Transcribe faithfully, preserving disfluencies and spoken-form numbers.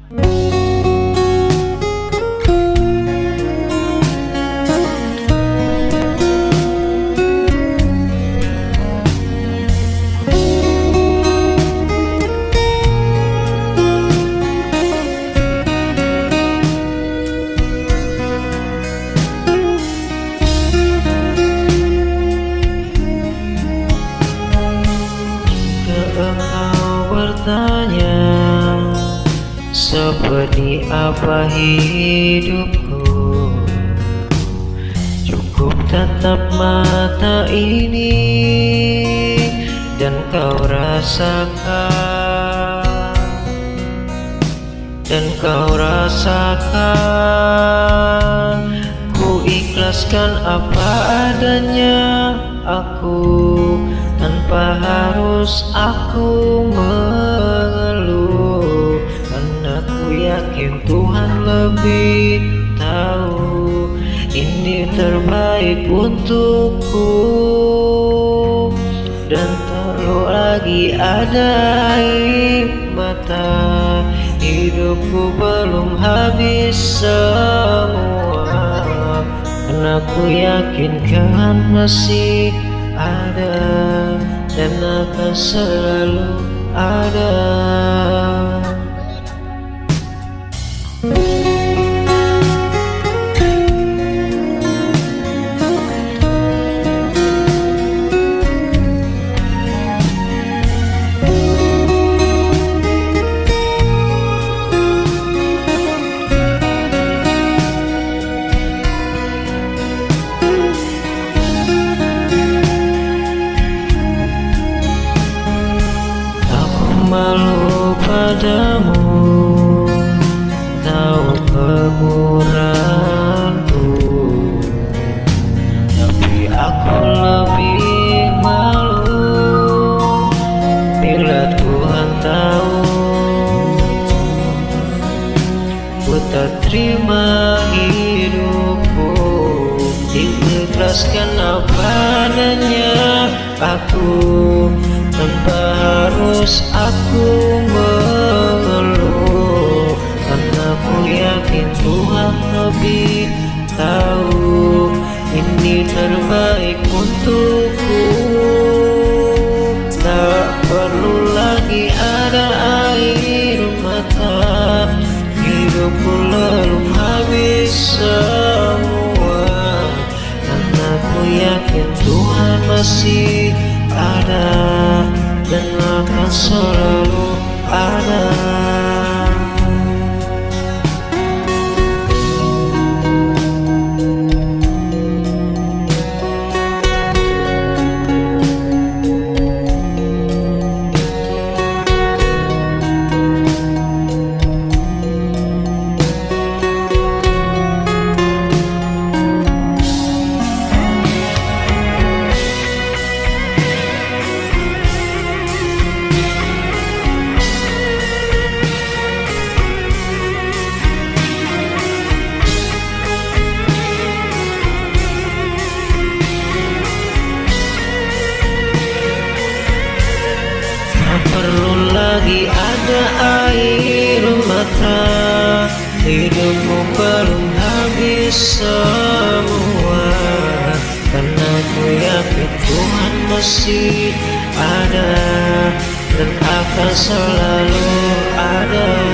Bertanya seperti apa hidupku, cukup tatap mata ini dan kau rasakan, dan kau rasakan ku ikhlaskan apa adanya aku, tanpa harus aku mengeluh, karena ku yakin Tuhan lebih tahu ini terbaik untukku. Dan tak perlu lagi ada air mata, hidupku belum habis semua, karena ku yakin kan masih ada dan akan selalu ada. Malu padamu, tahu kemurahanku, tapi aku lebih malu bila Tuhan tahu ku tak terima hidupku, ikhlaskan apa adanya aku, tanpa harus aku mengeluh, karena ku yakin Tuhan lebih tahu ini terbaik untukku. Tak perlu lagi ada air mata, hidupku belum habis semua, karena ku yakin Tuhan masih ada dan akan selalu ada. Perlu lagi ada air mata, hidupmu belum habis semua, karena ku yakin Tuhan masih ada dan akan selalu ada.